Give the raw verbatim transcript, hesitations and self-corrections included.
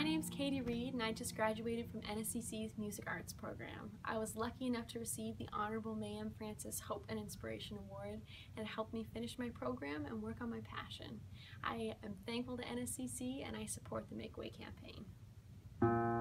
My name's Reid and I just graduated from N S C C's Music Arts program. I was lucky enough to receive the Honourable Mayann Hope and Inspiration Award, and it helped me finish my program and work on my passion. I am thankful to N S C C and I support the Make Way campaign.